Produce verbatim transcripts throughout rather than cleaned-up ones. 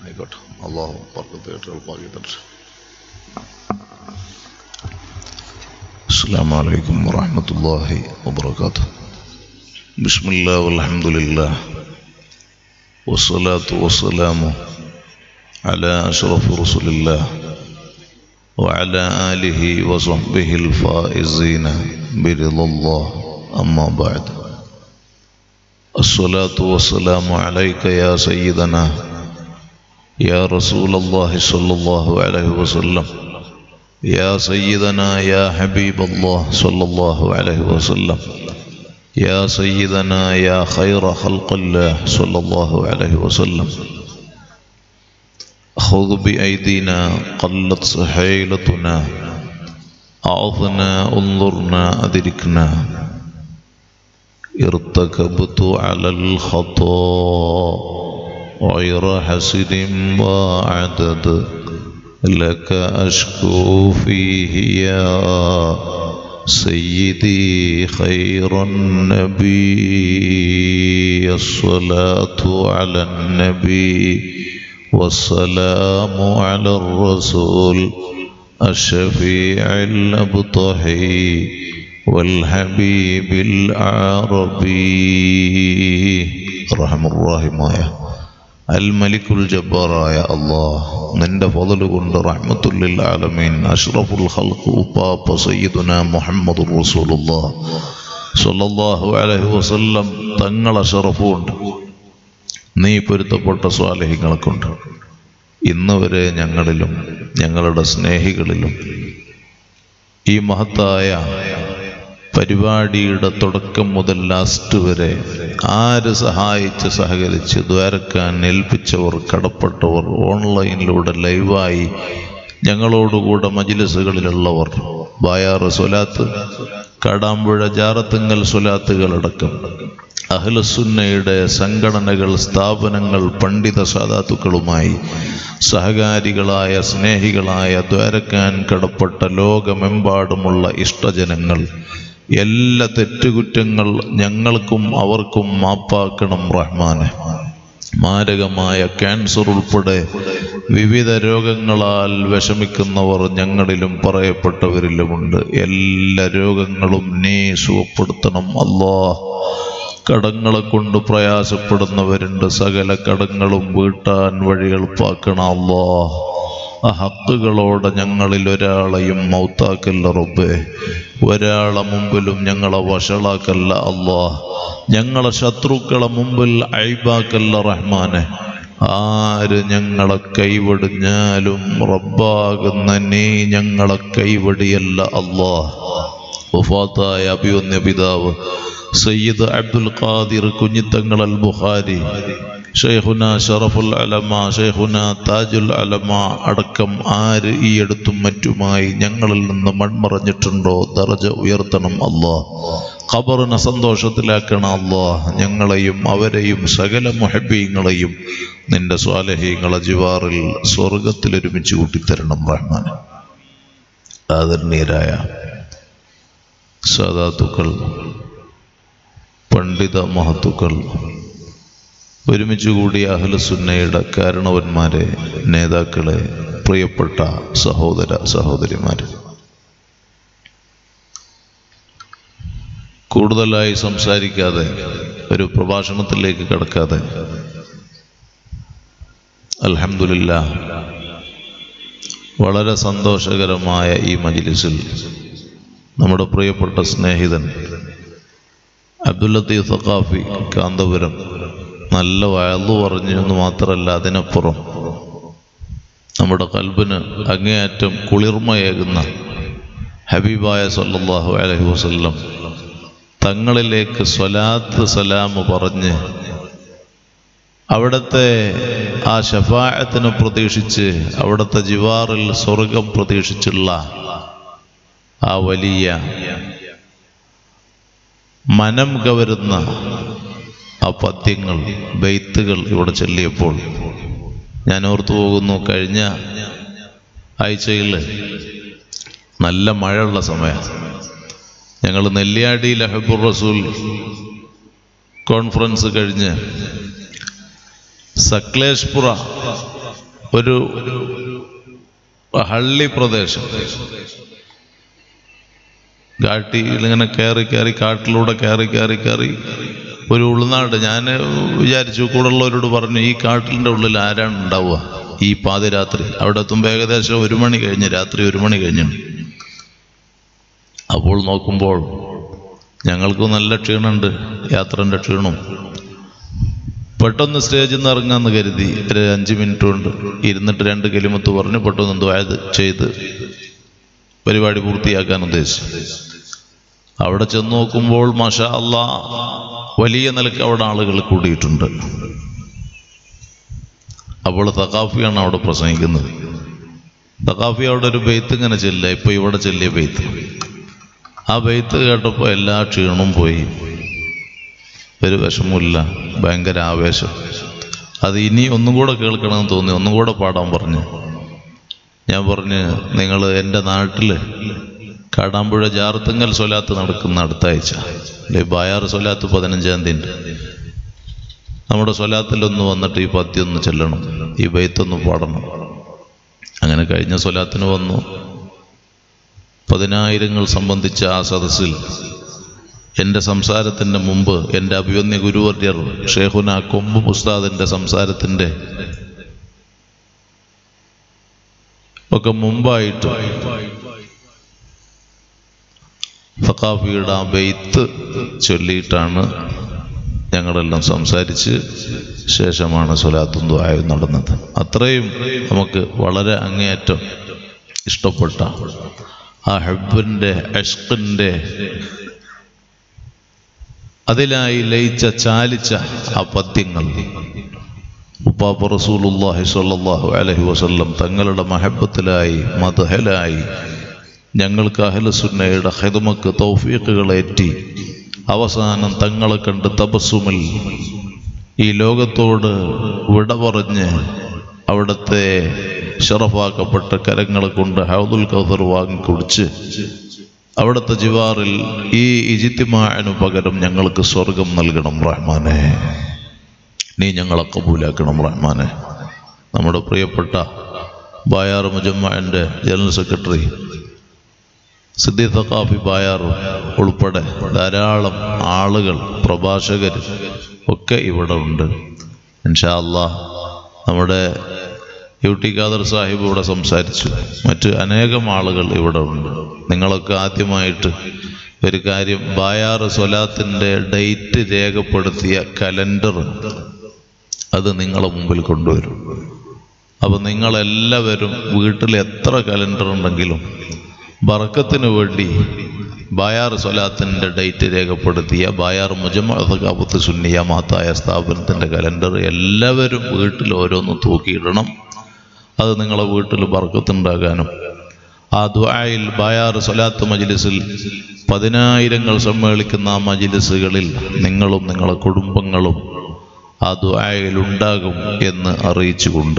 ആയിക്കോട്ടെ. അള്ളാഹു ബർക്കത്ത് കേട്ട് എളുപ്പമാക്കി തരട്ടെ. അസ്സലാമു അലൈക്കും വറഹ്മത്തുള്ളാഹി വബറകാതുഹു. ബിസ്മില്ലാഹി വൽഹംദുലില്ലാഹ് വസ്സലാത്തു വസ്സലാമു അലാ അഷ്റഫി റസൂലില്ലാഹ് വഅലാ ആലിഹി വസഹ്ബിഹിൽ ഫായിസീന ബിറിദല്ലാഹ്. അമ്മാ ബഅദ്. الصلاة والسلام عليك يا سيدنا يا رسول الله صلى الله عليه وسلم يا سيدنا يا حبيب الله صلى الله عليه وسلم يا سيدنا يا خير خلق الله صلى الله عليه وسلم. خذ بأيدينا قلت سحيلتنا أعظنا انظرنا أدركنا ارتكبت على الخطا غير حسد وعدد لك أشكو فيه يا سيدي خير النبي. الصلاة على النبي والسلام على الرسول الشفيع الأبطحي والحبيب العربي. رحم الراحماയ അൽമലിക്കുൽ ജബ്ബാറായ അല്ലാഹ്, നിന്റെ ഫളല് കൊണ്ട് റഹ്മത്തുൽ ലിൽ ആലമീൻ അഷ്റഫുൽ ഖൽഖ് ഉപ്പാപ്പ സയ്യിദുനാ മുഹമ്മദുർ റസൂലുള്ളാഹ് സ്വല്ലല്ലാഹു അലൈഹി വസല്ലം തങ്ങളെ ശറഫുണ്ട് നീ പൊരുത്തപ്പെട്ട സ്വാലിഹീങ്ങളെ കൊണ്ട് ഇന്ന് വരെ ഞങ്ങളിലും ഞങ്ങളുടെ സ്നേഹികളിലും ഈ മഹത്തായ പരിപാടിയുടെ തുടക്കം മുതൽ ലാസ്റ്റ് വരെ ആര് സഹായിച്ച് സഹകരിച്ച് ദ്വാരക്കാൻ ഏൽപ്പിച്ചവർ, കടപ്പെട്ടവർ, ഓൺലൈനിലൂടെ ലൈവായി ഞങ്ങളോടുകൂടെ മജ്ലിസുകളിലുള്ളവർ, ബായാറ് സ്വലാത്ത്, കാടാമ്പുഴ ജാറത്തുങ്കൽ സ്വലാത്തുകളടക്കം അഹ്ലുസുന്നയുടെ സംഘടനകൾ, സ്ഥാപനങ്ങൾ, പണ്ഡിത സാദാത്തുക്കളുമായി സഹകാരികളായ സ്നേഹികളായ ദ്വാരക്കാൻ കടപ്പെട്ട ലോകമെമ്പാടുമുള്ള ഇഷ്ടജനങ്ങൾ, എല്ലാ തെറ്റുകുറ്റങ്ങൾ ഞങ്ങൾക്കും അവർക്കും മാപ്പാക്കണം റഹ്മാനെ. മാരകമായ ക്യാൻസർ ഉൾപ്പെടെ വിവിധ രോഗങ്ങളാൽ വിഷമിക്കുന്നവർ ഞങ്ങളിലും പറയപ്പെട്ടവരിലുമുണ്ട്. എല്ലാ രോഗങ്ങളും നീ സുഖപ്പെടുത്തണം അല്ലാഹ്. കടങ്ങളെ കൊണ്ട് പ്രയാസപ്പെടുന്നവരുണ്ട്, സകല കടങ്ങളും വീട്ടാൻ വഴി എളുപ്പാക്കണം അല്ലാഹ്. ആ ഹക്കുകളോടെ ഞങ്ങളിൽ ഒരാളെയും മൗത്താക്കല്ല റബ്ബേ. ഒരാളെ മുമ്പിലും ഞങ്ങളെ വഷളാക്കല്ല അല്ലാഹ്. ഞങ്ങളെ ശത്രുക്കളെ മുമ്പിൽ ഐബാക്കല്ല റഹ്മാനെ. ആര് ഞങ്ങളെ കൈവടിഞ്ഞാലും റബ്ബാകുന്ന നീ ഞങ്ങളെ കൈവടിയല്ല അല്ലാഹ്. വഫാത്തായ അഭിവന്യ പിതാവ് സയ്യിദ് അബ്ദുൽ ഖാദിർ കുഞ്ഞിത്തങ്ങൾ അൽ ബുഖാരി, ഷെയ്ഖുന ഷറഫുൽ അലമ, ഷെയ്ഖുന താജുൽ അലമ അടക്കം ആര് ഈ അടുത്തും മറ്റുമായി ഞങ്ങളിൽ നിന്ന് മൺമറഞ്ഞിട്ടുണ്ടോ ദർജ ഉയർത്തണം അല്ലാഹ്. ഖബറിനെ സന്തോഷത്തിലാക്കണം അല്ലാഹ്. ഞങ്ങളെയും അവരെയും സകല മുഹബ്ബീങ്ങളെയും നിന്റെ സ്വാലിഹീങ്ങളെ ജിവാറിൽ സ്വർഗത്തിൽ ഒരുമിച്ച് കൂട്ടിത്തരണം റഹ്മാൻ. ആദരണീയരായ സാദാത്തുക്കൾ, പണ്ഡിത മഹത്തുക്കൾ, ഒരുമിച്ച് കൂടിയ അഹ്ലുസുന്നയുടെ കാരണവന്മാരെ, നേതാക്കളെ, പ്രിയപ്പെട്ട സഹോദര സഹോദരിമാരെ, കൂടുതലായി സംസാരിക്കാതെ ഒരു പ്രഭാഷണത്തിലേക്ക് കടക്കാതെ അൽഹംദുലില്ലാഹ് വളരെ സന്തോഷകരമായ ഈ മജ്ലിസിൽ നമ്മുടെ പ്രിയപ്പെട്ട സ്നേഹിതൻ അബ്ദുൽ ലത്തീഫ് സഖാഫി കാന്തപുരം നല്ല വയലു പറഞ്ഞു എന്ന് മാത്രമല്ല, അതിനപ്പുറം നമ്മുടെ ഖൽബിന് അങ്ങേയറ്റം കുളിർമയേകുന്ന ഹബീബായ സല്ലല്ലാഹു അലൈഹി വസല്ലം തങ്ങളിലേക്ക് സ്വലാത്ത് സലാം പറഞ്ഞ് അവിടുത്തെ ആ ശഫാഅത്തിനെ പ്രതീക്ഷിച്ച് അവിടുത്തെ ജിവാറിൽ സ്വർഗം പ്രതീക്ഷിച്ചുള്ള ആ വലിയ മനം കവരുന്ന ആ പദ്യങ്ങൾ, ബെയ്ത്തുകൾ ഇവിടെ ചൊല്ലിയപ്പോൾ ഞാൻ ഓർത്തു പോകുന്നു, കഴിഞ്ഞ ആഴ്ചയിൽ നല്ല മഴയുള്ള സമയം ഞങ്ങൾ നെല്ലിയാടിയിൽ ഹബ്ബുർ റസൂൽ കോൺഫറൻസ് കഴിഞ്ഞ് സക്ലേഷ്പുര ഒരു ഹള്ളി പ്രദേശം, കാട്ടിൽ ഇങ്ങനെ കയറി കയറി കാട്ടിലൂടെ കയറി കയറി കയറി ഒരു ഉൾനാട്. ഞാൻ വിചാരിച്ചു, കൂടുള്ളവരോട് പറഞ്ഞു, ഈ കാട്ടിൻ്റെ ഉള്ളിൽ ആരാണ് ഉണ്ടാവുക ഈ പാതിരാത്രി? അവിടെ എത്തുമ്പോൾ ഏകദേശം ഒരു മണി കഴിഞ്ഞ്, രാത്രി ഒരു മണി കഴിഞ്ഞു. അപ്പോൾ നോക്കുമ്പോൾ ഞങ്ങൾക്ക് നല്ല ക്ഷീണമുണ്ട്, യാത്രൻ്റെ ക്ഷീണം. പെട്ടെന്ന് സ്റ്റേജിൽ നിന്ന് ഇറങ്ങാമെന്ന് കരുതി ഒരു അഞ്ച് മിനിറ്റ് കൊണ്ട് ഇരുന്നിട്ട് രണ്ട് കലിമത്ത് പറഞ്ഞു പെട്ടെന്ന് എന്തോ ആയത് ചെയ്ത് പരിപാടി പൂർത്തിയാക്കാൻ ഉദ്ദേശിച്ചു. അവിടെ ചെന്ന് നോക്കുമ്പോൾ മാഷാ അല്ലാ വലിയ നിലക്ക് അവിടെ ആളുകൾ കൂടിയിട്ടുണ്ട്. അപ്പോൾ തഖാഫിയാണ് അവിടെ പ്രസംഗിക്കുന്നത്. തഖാഫി അവിടെ ഒരു ബെയ്ത്ത് ഇങ്ങനെ ചെല്ലുക, ഇപ്പൊ ഇവിടെ ചെല്ലിയ ബെയ്ത്ത്. ആ ബെയ്ത്ത് കേട്ടപ്പോൾ എല്ലാ ക്ഷീണവും പോയി, ഒരു വിഷമമില്ല, ഭയങ്കര ആവേശം. അത് ഇനി ഒന്നും കൂടെ കേൾക്കണമെന്ന് തോന്നി, ഒന്നും കൂടെ പാടാൻ പറഞ്ഞു. ഞാൻ പറഞ്ഞ്, നിങ്ങൾ എൻ്റെ നാട്ടിൽ കാടാമ്പുഴ ജാർത്തുങ്കൽ സ്വലാത്ത് നടക്കുന്ന അടുത്ത ആഴ്ച, അല്ലെ ബായാർ സ്വലാത്ത് പതിനഞ്ചാം തീയതി, നമ്മുടെ സ്വലാത്തിലൊന്ന് വന്നിട്ട് ഈ പദ്യമൊന്ന് ചെല്ലണം, ഈ ബെയ്ത്തൊന്ന് പാടണം. അങ്ങനെ കഴിഞ്ഞ സ്വലാത്തിന് വന്നു. പതിനായിരങ്ങൾ സംബന്ധിച്ച ആ സദസ്സിൽ എൻ്റെ സംസാരത്തിൻ്റെ മുമ്പ് എൻ്റെ അഭിവന്യ ഗുരുവർയർ ഷേഖുന കൊമ്പ് ഉസ്താദിൻ്റെ സംസാരത്തിൻ്റെ ഒക്കെ മുമ്പായിട്ട് സഖാഫിയുടെ ആ ബെയ്ത്ത് ചൊല്ലിയിട്ടാണ് ഞങ്ങളെല്ലാം സംസാരിച്ച് ശേഷമാണ് സ്വലാത്തും ദുആയും നടന്നത്. അത്രയും നമുക്ക് വളരെ അങ്ങേയറ്റം ഇഷ്ടപ്പെട്ട ആ ഹബ്ബിൻ്റെ ഇഷ്ഖിൻ്റെ അതിലായി ലയിച്ച ചാലിച്ച ആ പദ്യങ്ങൾ ഉപ്പാപ്പ റസൂലുള്ളാഹി സ്വല്ലല്ലാഹു അലൈഹി വസല്ലം തങ്ങളുടെ മഹബത്തിലായി മദ്ഹലായി ഞങ്ങൾക്ക് അഹ്ലുസുന്നയുടെ ഖിദ്മക്ക് തൗഫീഖുകളേറ്റി അവസാനം തങ്ങളെ കണ്ട് തബസ്സുമിൽ ഈ ലോകത്തോട് വിട പറഞ്ഞ് അവിടുത്തെ ശറഫാക്കപ്പെട്ട കരങ്ങളെ കൊണ്ട് ഹൗദുൽ കൗസർ വാങ്ങിക്കുടിച്ച് അവിടുത്തെ ജിവാറിൽ ഈ ഇജ്തിമാഅനു പകരം ഞങ്ങൾക്ക് സ്വർഗം നൽകണം റഹ്മാനെ. നീ ഞങ്ങളെ കബൂലാക്കണം റഹ്മാനെ. നമ്മുടെ പ്രിയപ്പെട്ട ബായാർ മുജമ്മഅന്റെ ജനറൽ സെക്രട്ടറി സിദ്ദീഖ് സഖാഫി ബായാർ ഉൾപ്പെടെ ധാരാളം ആളുകൾ, പ്രഭാഷകർ ഒക്കെ ഇവിടെ ഉണ്ട്. ഇൻഷാ അല്ലാഹ് നമ്മുടെ യു ടി ഖാദർ സാഹിബ് ഇവിടെ സംസാരിച്ചു, മറ്റ് അനേകം ആളുകൾ ഇവിടെ ഉണ്ട്. നിങ്ങളൊക്കെ ആദ്യമായിട്ട് ഒരു കാര്യം, ബായാർ സ്വലാത്തിൻ്റെ ഡേറ്റ് രേഖപ്പെടുത്തിയ കലണ്ടർ അത് നിങ്ങളെ മുമ്പിൽ കൊണ്ടുവരും. അപ്പം നിങ്ങളെല്ലാവരും വീട്ടിൽ എത്ര കലണ്ടർ ഉണ്ടെങ്കിലും ബർക്കത്തിന് വേണ്ടി ബായാർ സ്വലാത്തിൻ്റെ ഡേറ്റ് രേഖപ്പെടുത്തിയ ബായാർ മുജമ്മഅ സഖാഫത്ത് സുന്നിയ മഹത്തായ സ്ഥാപനത്തിൻ്റെ കലണ്ടർ എല്ലാവരും വീട്ടിൽ ഓരോന്ന് തൂക്കിയിടണം. അത് നിങ്ങളെ വീട്ടിൽ ബർക്കത്തുണ്ടാകാനും ആ ദുആയിൽ ബായാർ സ്വലാത്ത് മജ്ലിസിൽ പതിനായിരങ്ങൾ സമ്മേളിക്കുന്ന ആ മജ്ലിസുകളിൽ നിങ്ങളും നിങ്ങളെ കുടുംബങ്ങളും ആ ദുആയിൽ ഉണ്ടാകും എന്ന് അറിയിച്ചുകൊണ്ട്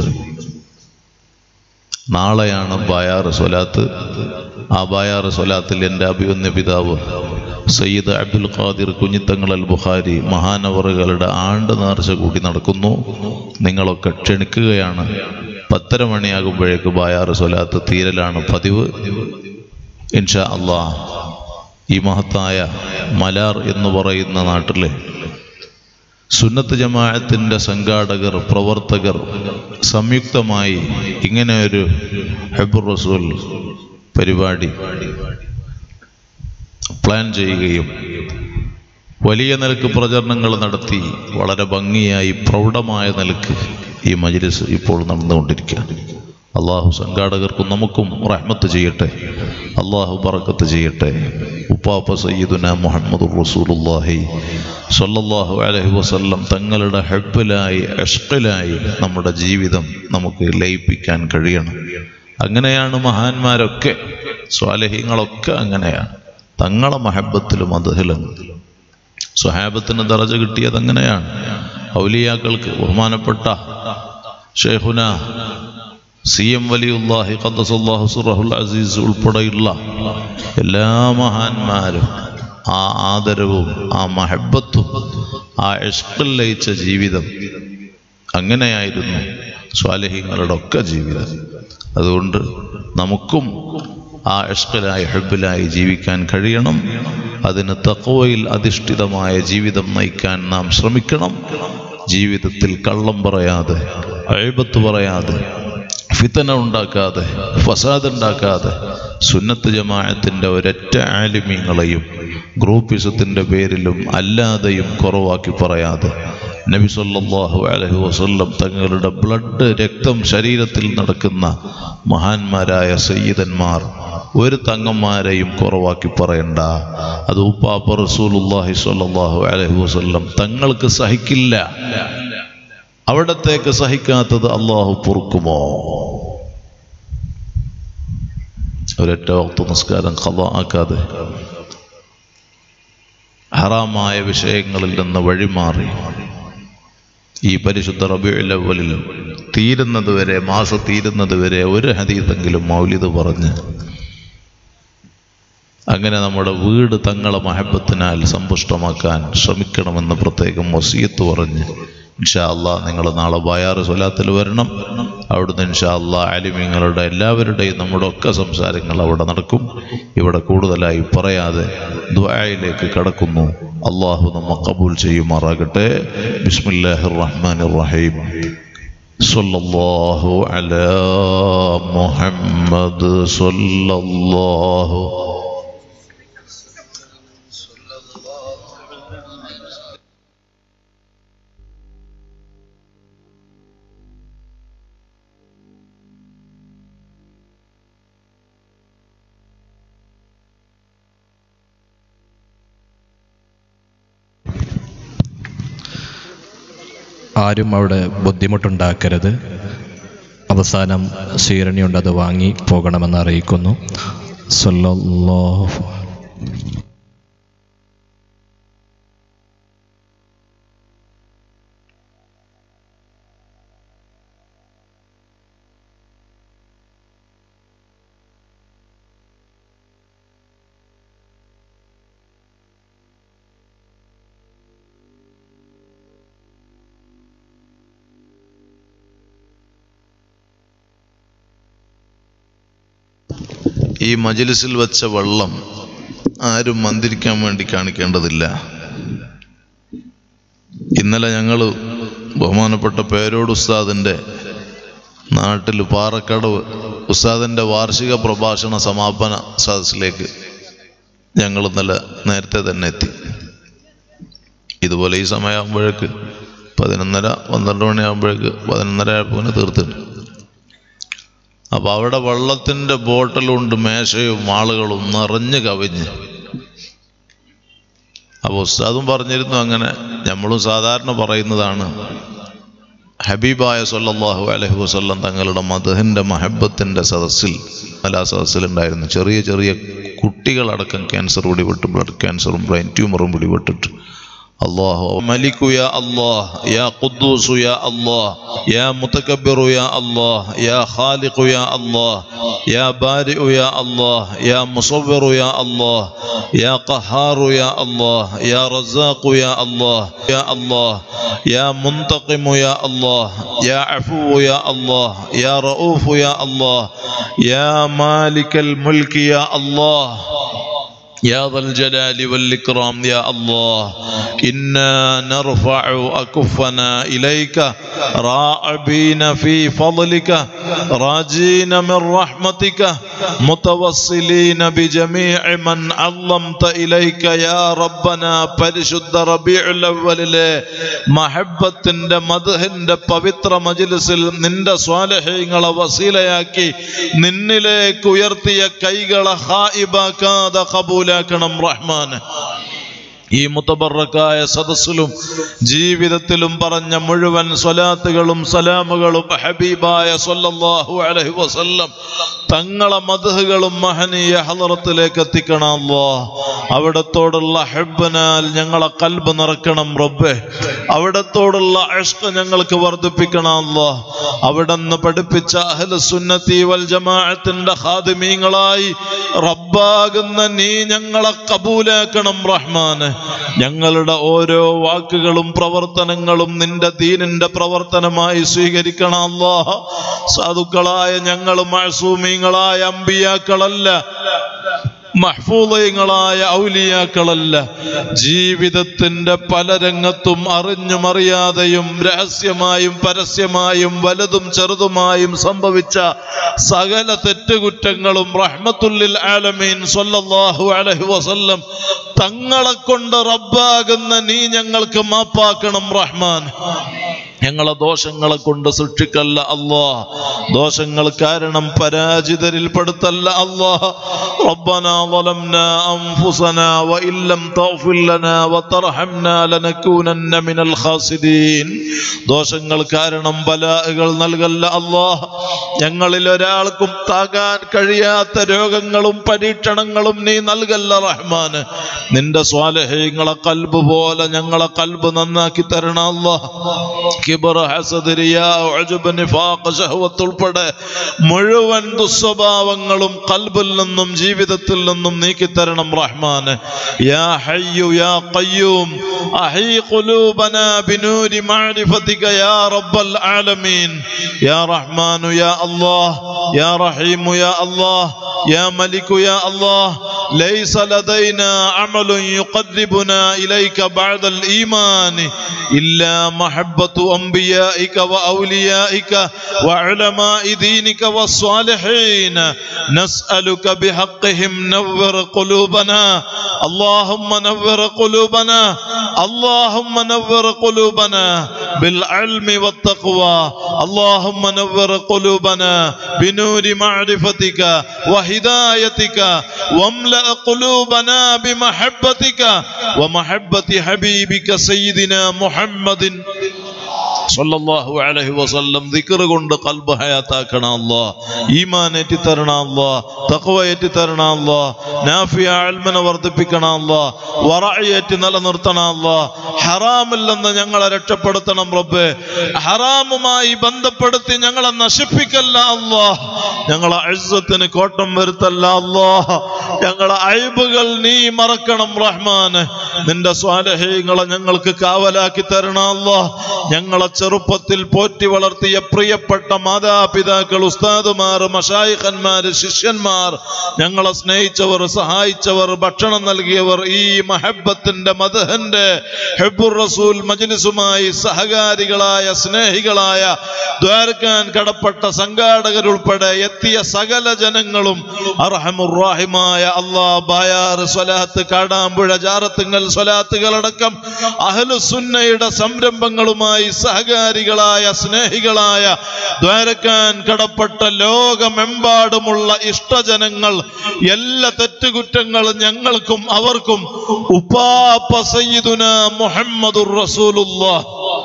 നാളെയാണ് ബായാർ സ്വലാത്ത്. ആ ബായാർ സ്വലാത്തിൽ എൻ്റെ അഭിവന്യ പിതാവ് സയ്യിദ് അബ്ദുൽ ഖാദിർ കുഞ്ഞിത്തങ്ങൾ അൽ ബുഖാരി മഹാനവറുകളുടെ ആണ്ട് നേർച്ച കൂടി നടക്കുന്നു. നിങ്ങളൊക്കെ ക്ഷണിക്കുകയാണ്. പത്തര മണിയാകുമ്പോഴേക്ക് ബായാർ സ്വലാത്ത് തീരലാണ് പതിവ്. ഇൻഷാ അല്ലാഹ് ഈ മഹത്തായ മലാർ എന്ന് പറയുന്ന നാട്ടിലെ സുന്നത്ത് ജമാഅത്തിൻ്റെ സംഘാടകർ, പ്രവർത്തകർ സംയുക്തമായി ഇങ്ങനെ ഒരു ഹബ്ബുർ റസൂൽ പരിപാടി പ്ലാൻ ചെയ്യുകയും വലിയ നിലക്ക് പ്രചരണങ്ങൾ നടത്തി വളരെ ഭംഗിയായി പ്രൗഢമായ നിലക്ക് ഈ മജ്ലിസ് ഇപ്പോൾ നടന്നുകൊണ്ടിരിക്കുകയാണ്. അള്ളാഹു സംഘാടകർക്കും നമുക്കും റഹ്മത്ത് ചെയ്യട്ടെ, അള്ളാഹു ബറക്കത്ത് ചെയ്യട്ടെ. ഉപ്പാപ്പ സയ്യിദുന മുഹമ്മദുർ റസൂലുള്ളാഹി സ്വല്ലല്ലാഹു അലൈഹി വസല്ലം തങ്ങളുടെ ഹബ്ബിലായി ഇഷ്ഖിലായി നമ്മുടെ ജീവിതം നമുക്ക് ലയിപ്പിക്കാൻ കഴിയണം. അങ്ങനെയാണ് മഹാന്മാരൊക്കെ, സ്വാലിഹീങ്ങളൊക്കെ അങ്ങനെയാണ്. തങ്ങളെ മഹബത്തിലും മദ്ഹിലും സ്വഹാബത്തിന് ദറജ കിട്ടിയത് അങ്ങനെയാണ്. ഔലിയാക്കൾക്ക് ബഹുമാനപ്പെട്ട ഷെയ്ഖുന സി എം വലിയുല്ലാഹി ഖദ്ദസല്ലാഹു സിറഹുൽ അസീസ് ഉൾപ്പെടെയുള്ള എല്ലാ മഹാന്മാരും ആ ആദരവും ആ മഹബത്തും ആ ഇഷ്ഖിൽ ലയിച്ച ജീവിതം അങ്ങനെയായിരുന്നു. സ്വാലിഹീങ്ങളുടെ ഒക്കെ ജീവിതം. അതുകൊണ്ട് നമുക്കും ആ ഇഷ്കിലായി ഹുബ്ബിലായി ജീവിക്കാൻ കഴിയണം. അതിന് തഖ്വയിൽ അധിഷ്ഠിതമായ ജീവിതം നയിക്കാൻ നാം ശ്രമിക്കണം. ജീവിതത്തിൽ കള്ളം പറയാതെ, അയ്ബത്ത് പറയാതെ, ഫിതന ഉണ്ടാക്കാതെ, ഫസാദ് ഉണ്ടാക്കാതെ, സുന്നത്ത് ജമാഅത്തിൻ്റെ ഒരൊറ്റ ആലിമീങ്ങളെയും ഗ്രൂപ്പിസത്തിൻ്റെ പേരിലും അല്ലാതെയും കുറവാക്കി പറയാതെ, നബി സല്ലല്ലാഹു അലൈഹി വസല്ലം തങ്ങളുടെ ബ്ലഡ് രക്തം ശരീരത്തിൽ നടക്കുന്ന മഹാന്മാരായ സയ്യിദന്മാർ ഒരു തങ്ങന്മാരെയും കുറവാക്കി പറയണ്ട. അത് ഉപ്പാപ്പ റസൂലുള്ളാഹി സ്വല്ലല്ലാഹു അലൈഹി വസല്ലം തങ്ങൾക്ക് സഹിക്കില്ല. അവിടത്തേക്ക് സഹിക്കാത്തത് അള്ളാഹു പൊറുക്കുമോ? ഒരൊറ്റ വഖ്ത് നിസ്കാരം ഖളാ ആക്കാതെ ഹറാമായ വിഷയങ്ങളിൽ നിന്ന് വഴിമാറി ഈ പരിശുദ്ധ റബീഉൽ അവ്വലിൽ തീരുന്നത് വരെ, മാസം തീരുന്നത് വരെ ഒരു ഹദീസെങ്കിലും മൗലിദ് പറഞ്ഞ് അങ്ങനെ നമ്മുടെ വീട് തങ്ങളെ മഹബത്തിനാൽ സമ്പുഷ്ടമാക്കാൻ ശ്രമിക്കണമെന്ന് പ്രത്യേകം വസിയത്ത് പറഞ്ഞ് ഇൻഷാ അല്ലാഹ് നിങ്ങൾ നാളെ ബയാറ് സ്വലാത്തിൽ വരണം. അവിടുന്ന് ഇൻഷാ അല്ലാഹ് ആലിമീങ്ങളുടെ എല്ലാവരുടെയും നമ്മുടെ ഒക്കെ സംസാരങ്ങൾ അവിടെ നടക്കും. ഇവിടെ കൂടുതലായി പറയാതെ ദുആയിലേക്ക് കടക്കുന്നു. അള്ളാഹു നമ്മെ ഖബൂൽ ചെയ്യുമാറാകട്ടെ. ബിസ്മില്ലാഹിർ റഹ്മാനിർ റഹീം. സ്വല്ലല്ലാഹു അലാ മുഹമ്മദ് സ്വല്ലല്ലാഹു ആരും അവിടെ ബുദ്ധിമുട്ടുണ്ടാക്കരുത്. അവസാനം സ്വീരണിയുണ്ട്, അത് വാങ്ങി പോകണമെന്ന് അറിയിക്കുന്നു. സല്ലല്ലാഹു ഈ മജ്ലിസിൽ വെച്ച വെള്ളം ആരും മന്ദിരിക്കാൻ വേണ്ടി കാണിക്കേണ്ടതില്ല. ഇന്നലെ ഞങ്ങൾ ബഹുമാനപ്പെട്ട പേരോട് ഉസ്താദിൻ്റെ നാട്ടിൽ പാറക്കടവ് ഉസ്താദിൻ്റെ വാർഷിക പ്രഭാഷണ സമാപന സദസ്സിലേക്ക് ഞങ്ങൾ ഇന്നലെ നേരത്തെ തന്നെ എത്തി. ഇതുപോലെ ഈ സമയമാകുമ്പോഴേക്ക് പതിനൊന്നര പന്ത്രണ്ട് മണിയാകുമ്പോഴേക്ക് പതിനൊന്നര ആയപ്പോൾ തീർത്തിട്ടുണ്ട്. അപ്പം അവിടെ വെള്ളത്തിൻ്റെ ബോട്ടലുണ്ട്, മേശയും ആളുകളും നിറഞ്ഞ് കവിഞ്ഞ്. അപ്പോൾ ഉസ്താദും പറഞ്ഞിരുന്നു, അങ്ങനെ നമ്മളും സാധാരണ പറയുന്നതാണ്, ഹബീബായ സ്വല്ലല്ലാഹു അലൈഹി വസല്ലം തങ്ങളുടെ മദ്ഹിൻ്റെ മഹബത്തിൻ്റെ സദസ്സിൽ അല്ല സദസ്സിലുണ്ടായിരുന്നു ചെറിയ ചെറിയ കുട്ടികളടക്കം ക്യാൻസർ പിടിപെട്ട്, ബ്ലഡ് ക്യാൻസറും ബ്രെയിൻ ട്യൂമറും പിടിപെട്ടിട്ട്. അല്ലാഹു മലിക്കു യാ അല്ലാഹ്, യാ ഖുദ്ദൂസു യാ അല്ലാഹ്, യാ മുതകബ്ബിറു യാ അല്ലാഹ്, യാ ഖാലിഖു യാ അല്ലാഹ്, യാ ബാരിഉ യാ അല്ലാഹ്, യാ മുസവ്വിറു യാ അല്ലാഹ്, യാ ഖഹാറു യാ അല്ലാഹ്, യാ റസാഖു യാ അല്ലാഹ്, യാ അല്ലാഹ്, യാ മുൻതഖിമു യാ അല്ലാഹ്, യാ അഫൂ യാ അല്ലാഹ്, യാ റഊഫ് യാ അല്ലാഹ്, യാ മാലിക്കൽ മുൽക്ക് യാ അല്ലാഹ്, يا ذا الجلال والإكرام يا الله إنا نرفع أكفنا إليك راعبين في فضلك راجين من رحمتك متوصلين بجميع من علمت إليك يا ربنا പരിശുദ്ധ റബീഉൽ അവ്വലിലെ മഹബ്ബത്തിന്റെ മദ്ഹിന്റെ പവിത്ര മജ്ലിസിൽ നിന്റെ സ്വാലിഹീങ്ങളെ വസീലയാക്കി നിന്നിലേക്ക് ഉയർത്തിയ കൈകളെ ഖായിബാക്കാതെ ഖബൂലാക്കണം റഹ്മാനെ. ഈ മുതബറക്കായ സദസ്സിലും ജീവിതത്തിലും പറഞ്ഞ മുഴുവൻ സ്വലാത്തുകളും സലാമുകളും ഹബീബായ സ്വല്ലല്ലാഹു അലൈഹി വസല്ലം തങ്ങളെ മദ്ഹുകളും മഹനീയ ഹളറത്തിലേക്ക് എത്തിക്കണം അല്ലാഹ്. അവിടത്തോടുള്ള ഹബ്ബനാൽ ഞങ്ങളെ ഖൽബ് നിറക്കണം റബ്ബേ. അവിടത്തോടുള്ള ഇഷ്ഖ് ഞങ്ങൾക്ക് വർദ്ധിപ്പിക്കണം അല്ലാഹ്. അവിടുന്ന് പഠിപ്പിച്ച അഹ്ലു സുന്നത്തി വൽ ജമാഅത്തിന്റെ ഖാദിമീങ്ങളായി റബ്ബാകുന്ന നീ ഞങ്ങളെ കബൂലാക്കണം റഹ്മാനെ. ഞങ്ങളുടെ ഓരോ വാക്കുകളും പ്രവർത്തനങ്ങളും നിന്റെ ദീനിന്റെ പ്രവർത്തനമായി സ്വീകരിക്കണം അല്ലാഹ്. സാധുക്കളായ ഞങ്ങൾ മഅ്സൂമീങ്ങളായ അമ്പിയാക്കളല്ല, മഹ്ഫൂളീങ്ങളായ ഔലിയാക്കളല്ല. ജീവിതത്തിന്റെ പല രംഗത്തും അറിഞ്ഞും അറിയാതെയും രഹസ്യമായും പരസ്യമായും വലുതും ചെറുതുമായും സംഭവിച്ച സകല തെറ്റുകുറ്റങ്ങളും റഹ്മത്തുല്ലിൽ ആലമീൻ സ്വല്ലല്ലാഹു അലൈഹി വസല്ലം തങ്ങളെ കൊണ്ട് റബ്ബാകുന്ന നീ ഞങ്ങൾക്ക് മാപ്പാക്കണം റഹ്മാൻ. ഞങ്ങളെ ദോഷങ്ങളെ കൊണ്ട് സൃഷ്ടിക്കല്ല അല്ലാഹ്, ദോഷങ്ങൾ കാരണം പരാജിതരിൽ പെടുത്തല്ല അല്ലാഹ്. റബ്ബനാ ളലംനാ അൻഫുസനാ വഇൻ ലം തഗ്ഫിർ ലനാ വതർഹംനാ ലനകൂനന്ന മിനൽ ഖാസിരീൻ. ദോഷങ്ങൾ കാരണം ബലാഅകൾ നൽകല്ല അല്ലാഹ്. ഞങ്ങളിൽ ഒരാൾക്കും താങ്ങാൻ കഴിയാത്ത രോഗങ്ങളും പരീക്ഷണങ്ങളും നീ നൽകല്ല റഹ്മാന്. നിന്റെ സ്വാലിഹീങ്ങളെ ഖൽബ് പോലെ ഞങ്ങളെ ഖൽബ് നന്നാക്കി തരണം അല്ലാഹ്. കിബർ, ഹസദ്, റിയാ, ഉജ്ബ്, നിഫാഖ്, ശഹ്വത്ത് ഉൾപ്പെടെ മുഴുവൻ ദുസ്വഭാവങ്ങളും ഖൽബിൽ നിന്നും ജീവിതത്തിൽ നിന്നും നീക്കി തരണം റഹ്മാൻ. യാ ഹയ്യു യാ ഖയ്യൂം അഹീ ഖുലൂബനാ ബിനൂരി മഅരിഫതിക യാ റബ്ബൽ ആലമീൻ. യാ റഹ്മാനു യാ അല്ലാഹ്, യാ റഹീമു യാ അല്ലാഹ്, യാ മലികു യാ അല്ലാഹ്. ലൈസ ലദൈനാ അമലുൻ യുഖർരിബുനാ ഇലൈക ബഅദൽ ഈമാൻ ഇല്ലാ മഹബ്ബത്തു أنبيائك وأوليائك وعلماء دينك والصالحين نسألك بحقهم نور قلوبنا. اللهم نور قلوبنا، اللهم نور قلوبنا بالعلم والتقوى. اللهم نور قلوبنا بنور معرفتك وهدايتك، واملأ قلوبنا بمحبتك ومحبة حبيبك سيدنا محمد സല്ലല്ലാഹു അലൈഹി വസല്ലം. ദിക്ർ കൊണ്ട് ഖൽബ് ഹയാത്താക്കണം അല്ലാഹ്, ഈമാൻ ഏറ്റി തരണം അല്ലാഹ്, തഖ്വ ഏറ്റി തരണം അല്ലാഹ്, നാഫിയ ഇൽമിനെ വർദ്ധിപ്പിക്കണം അല്ലാഹ്, വറഅ് ഏറ്റി നിലനിർത്തണം അല്ലാഹ്. ഹറാമിൽ നിന്ന് ഞങ്ങളെ രക്ഷപ്പെടുത്തണം റബ്ബേ. ഹറാമുമായി ബന്ധപ്പെടുത്തി ഞങ്ങളെ നശിപ്പിക്കല്ല അല്ലാഹ്. ഞങ്ങളെ ഇസ്സത്തിന് കോട്ടം വരുത്തല്ല അല്ലാഹ്. ഞങ്ങളെ അയ്ബുകൾ നീ മറക്കണം റഹ്മാന്. നിന്റെ സ്വാലിഹീങ്ങളെ ഞങ്ങൾക്ക് കാവലാക്കി തരണം അല്ലാഹ്. ഞങ്ങളെ ചെറുപ്പത്തിൽ പോറ്റി വളർത്തിയ പ്രിയപ്പെട്ട മാതാപിതാക്കൾ, ഉസ്താദുമാർ, മശായിഖന്മാർ, ശിഷ്യന്മാർ, ഞങ്ങളെ സ്നേഹിച്ചവർ, സഹായിച്ചവർ, ഭക്ഷണം നൽകിയവർ, ഈ മഹബത്തിന്റെ മദ്ഹന്റെ ഹിബ്ബുർ റസൂൽ മജ്ലിസുമായി സഹകാരികളായ സ്നേഹികളായ ദ്വാരക്കാൻ കടപ്പെട്ട സംഘാടകരുൾപ്പെടെ എത്തിയ സകല ജനങ്ങളും അർഹമുർ റഹീമായ അല്ലാഹ് ബായാർ സ്വലാത്ത്, കാടാമ്പുഴ ജാറത്തുങ്ങൽ സ്വലാത്തുകളടക്കം അഹ്ലുസുന്നയുടെ സംരംഭങ്ങളുമായി സഹകാരികളായ സ്നേഹികളായ ദ്വാരക്കാൻ കടപ്പെട്ട ലോകമെമ്പാടുമുള്ള ഇഷ്ടജനങ്ങൾ, എല്ലാ തെറ്റുകുറ്റങ്ങളും ഞങ്ങൾക്കും അവർക്കും ഉപ്പാപ്പ സയ്യിദുനാ മുഹമ്മദുർ റസൂലുള്ളാഹ്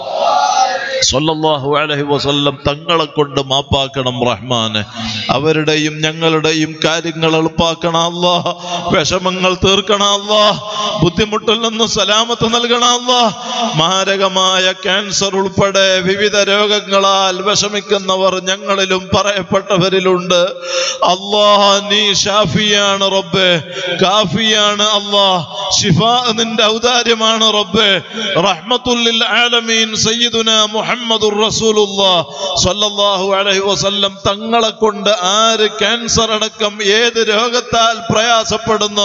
സ്വല്ലല്ലാഹു അലൈഹി വസല്ലം തങ്ങളെ കൊണ്ട് മാപ്പാക്കണം റഹ്മാന്. അവരുടെയും ഞങ്ങളുടെയും കാര്യങ്ങൾ എളുപ്പാക്കണം അല്ലാഹ്. വിഷമങ്ങൾ തീർക്കണം അല്ലാഹ്. ബുദ്ധിമുട്ടിൽ നിന്ന് സലാമത്ത് നൽകണം അല്ലാഹ്. മാരകമായ ക്യാൻസർ ഉൾപ്പെടെ വിവിധ രോഗങ്ങളാൽ വിഷമിക്കുന്നവർ ഞങ്ങളിലും പറയപ്പെട്ടവരിലുണ്ട് അല്ലാഹ്. നീ ഷാഫിയാണ് റബ്ബേ, കാഫിയാണ് അല്ലാഹ്. ശിഫാ നിന്റെ ഔദാര്യമാണ് റബ്ബേ. റഹ്മത്തുല്ലിൽ ആലമീൻ സയ്യിദുനാ മുഹമ്മദുർ റസൂലുള്ളാഹ് സ്വല്ലല്ലാഹു അലൈഹി വസല്ലം തങ്ങളെ കൊണ്ട് ആര് ക്യാൻസർ അടക്കം ഏത് രോഗത്താൽ പ്രയാസപ്പെടുന്നോ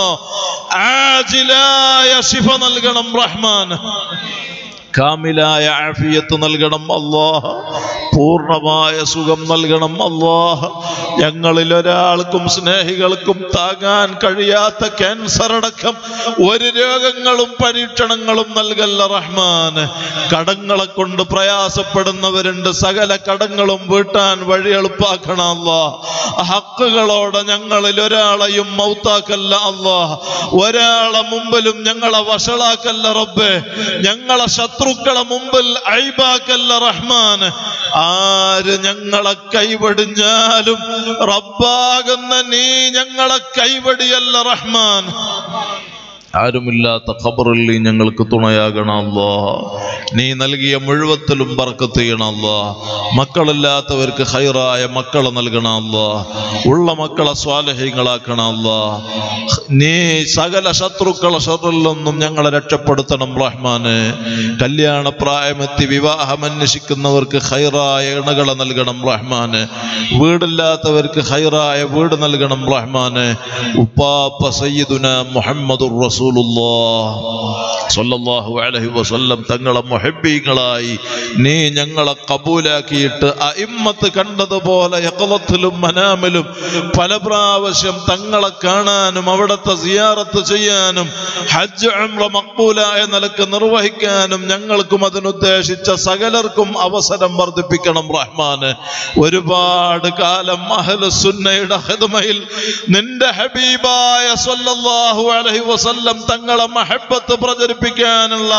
ആജിലായ ശിഫ നൽകണം റഹ്മാൻ. കാമിലായ ആഫിയത്ത് നൽകണം അല്ലാഹ്. പൂർണ്ണമായ സുഖം നൽകണം അല്ലാഹ്. ഞങ്ങളിൽ ഒരാൾക്കും സ്നേഹികൾക്കും താങ്ങാൻ കഴിയാത്ത ക്യാൻസർ അടക്കം ഒരു രോഗങ്ങളും പരീക്ഷണങ്ങളും നൽകല്ല റഹ്മാൻ. കടങ്ങളെ കൊണ്ട് പ്രയാസപ്പെടുന്നവരുണ്ട്, സകല കടങ്ങളും വീട്ടാൻ വഴി എളുപ്പാക്കണം അല്ലാഹ്. ഹക്കുകളോടെ ഞങ്ങളിൽ ഒരാളെയും മൗത്താക്കല്ല അല്ലാഹ്. ഒരാളെ മുമ്പിലും ഞങ്ങളെ വഷളാക്കല്ല റബ്ബേ. ഞങ്ങളെ ശത്രുക്കളെ മുമ്പിൽ ഐബാക്കല്ല റഹ്മാൻ. ആര് ഞങ്ങളെ കൈവടിഞ്ഞാലും റബ്ബാകുന്ന നീ ഞങ്ങളെ കൈവടിയല്ല റഹ്മാൻ. ആരുമില്ലാത്ത ഖബറിൽ നീ ഞങ്ങൾക്ക് തുണയാകണം അല്ലാഹ്. നീ നൽകിയ മുഴുവത്തിലും ബർക്കത്ത് ചെയ്യണം അല്ലാഹ്. മക്കളില്ലാത്തവർക്ക് ഖൈറായ മക്കളെ നൽകണം അല്ലാഹ്. ഉള്ള മക്കളെ സ്വാലിഹീങ്ങളാക്കണം അല്ലാഹ്. നീ സകല ശത്രുക്കളെ ശർറിൽ നിന്നും ഞങ്ങളെ രക്ഷപ്പെടുത്തണം റഹ്മാനെ. കല്യാണ പ്രായമെത്തി വിവാഹം അന്വേഷിക്കുന്നവർക്ക് ഖൈറായ ഇണകളെ നൽകണം റഹ്മാനെ. വീടില്ലാത്തവർക്ക് ഖൈറായ വീട് നൽകണം റഹ്മാനെ. ഉപ്പാപ്പ സയ്യിദുനാ മുഹമ്മദുർ റസൂലുള്ളാഹ് സ്വല്ലല്ലാഹു അലൈഹി വസല്ലം തങ്ങളെ മുഹബ്ബീങ്ങളായി നീ ഞങ്ങളെ കബൂലാക്കിയിട്ട് അഇമ്മത്ത് കണ്ടതുപോലെ യഖളത്തിലും മനാമിലും പല പ്രാവശ്യം തങ്ങളെ കാണാനും അവിടുത്തെ സിയാറത്ത് ചെയ്യാനും ഹജ്ജ് ഉംറ മഖ്ബൂലായ നിലക്ക് നിർവഹിക്കാനും ഞങ്ങൾക്കും അതിനുദ്ദേശിച്ച സകലർക്കും അവസരം വർദ്ധിപ്പിക്കണം റഹ്മാന്. ഒരുപാട് കാലം അഹ്ലുസ് സുന്നയുടെ ഖിദ്മയിൽ നിന്റെ ഹബീബായ സ്വല്ലല്ലാഹു അലൈഹി വസല്ലം തങ്ങളെ മഹബ്ബത്ത് പ്രചരിപ്പിക്കാനുള്ള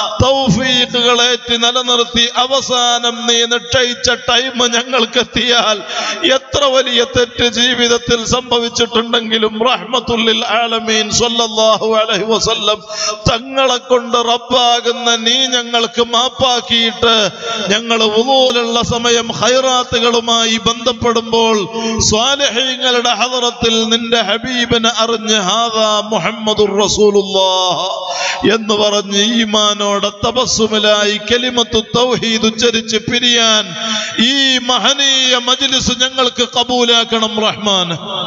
തൗഫീഖുകളേറ്റി നിലനിർത്തി അവസാനം നീ നിശ്ചയിച്ച ടൈം ഞങ്ങൾക്ക് എത്തിയാൽ എത്ര വലിയ തെറ്റ് ജീവിതത്തിൽ സംഭവിച്ചിട്ടുണ്ടെങ്കിലും റഹ്മത്തുല്ലിൽ ആലമീൻ സ്വല്ലല്ലാഹു അലൈഹി വസല്ലം തങ്ങളെ കൊണ്ട് റബ്ബാകുന്ന നീ ഞങ്ങൾക്ക് മാപ്പാക്കിയിട്ട് ഞങ്ങൾ വുളൂലുള്ള സമയം ഖൈറാത്തുകളുമായി ബന്ധപ്പെടുമ്പോൾ സ്വാലിഹീങ്ങളുടെ ഹദറത്തിൽ നിന്റെ ഹബീബിനെ അറിഞ്ഞ് ഹാദാ മുഹമ്മദുർ റസൂലുള്ളാഹ് എന്ന് പറഞ്ഞ് ഈമാനോടെ തബസ്സുമിലായി കലിമത്തു തൗഹീദ് ഉച്ചരിച്ച് പിരിയാൻ ഈ മഹനീയ മജ്ലിസ് ഞങ്ങൾക്ക് കബൂലാക്കണം റഹ്മാൻ.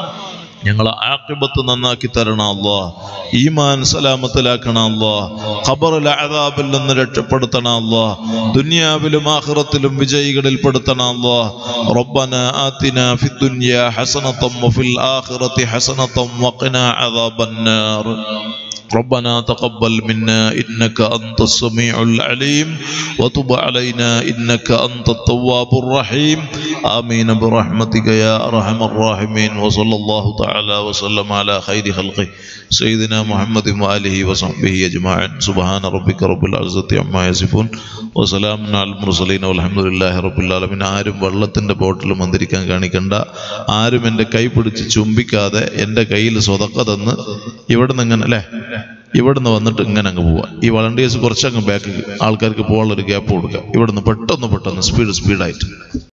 ഞങ്ങളെ ആഖിബത്ത് നന്നാക്കി തരണം അല്ലാഹ്. ഈമാൻ സലാമത്തിലാക്കണം അല്ലാഹ്. ഖബറിലെ അദാബിൽ നിന്ന് രക്ഷപ്പെടുത്തണം അല്ലാഹ്. ദുനിയാവിലും ആഖിറത്തിലും വിജയികളിൽ പെടുത്തണം അല്ലാഹ്. റബ്ബനാ ആതിനാ ഫിദ്ദുനിയാ ഹസനതൻ വഫിൽ ആഖിറതി ഹസനതൻ വഖിനാ അദാബന്നാർ. ربنا تقبل منا إنك أنت السميع العليم وتب علينا إنك أنت التواب الرحيم آمين برحمتك يا أرحم الراحمين. وصلى الله تعالى وسلم على خير خلقه سيدنا محمد وآله وصحبه أجمعين. سبحان ربك رب العزة عما يصفون وسلام على المرسلين والحمد لله رب العالمين. ആരും വെള്ളത്തിൻ്റെ ബോട്ടിൽ മന്ത്രിക്കാൻ കാണിക്കണ്ട. ആരും എൻ്റെ കൈ പിടിച്ച് ചുംബിക്കാതെ എൻ്റെ കയ്യിൽ സ്വതക്ക തന്ന് ഇവിടെ നിന്ന് ഇങ്ങനെ അല്ലേ ഇവിടുന്ന് വന്നിട്ട് ഇങ്ങനെ അങ്ങ് പോവുക. ഈ വളണ്ടിയേഴ്സ് കുറച്ചങ്ങ് ബാക്ക് ആൾക്കാർക്ക് പോകാനുള്ളൊരു ഗ്യാപ്പ് കൊടുക്കുക. ഇവിടുന്ന് പെട്ടെന്ന് പെട്ടെന്ന് സ്പീഡ് സ്പീഡായിട്ട്